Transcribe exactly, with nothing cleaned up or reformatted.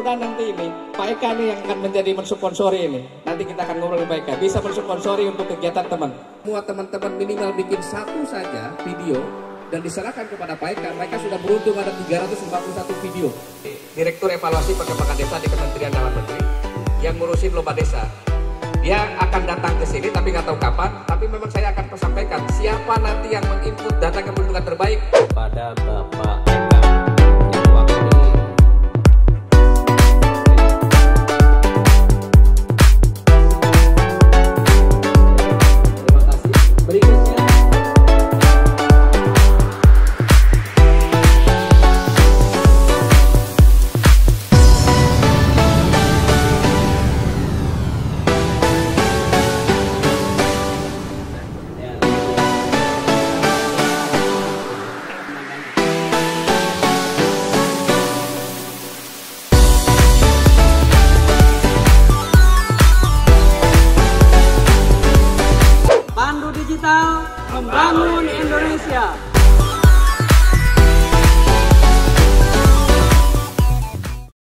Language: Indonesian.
mudah-mudahan nanti ini Pak Eka ini yang akan menjadi mensponsori ini. Nanti kita akan ngobrol dengan Pak Eka, bisa mensponsori untuk kegiatan teman. Semua teman-teman minimal bikin satu saja video dan diserahkan kepada Pak Eka. Pak Eka sudah beruntung ada tiga ratus lima puluh satu video. Direktur Evaluasi Perkembangan Desa di Kementerian Dalam Negeri yang ngurusin lomba desa. Dia akan datang ke sini tapi nggak tahu kapan. Tapi memang saya akan sampaikan siapa nanti yang menginput data kependudukan terbaik pada Bapak Eka yang wakili. Terima kasih. Berikutnya Pandu Digital membangun Indonesia.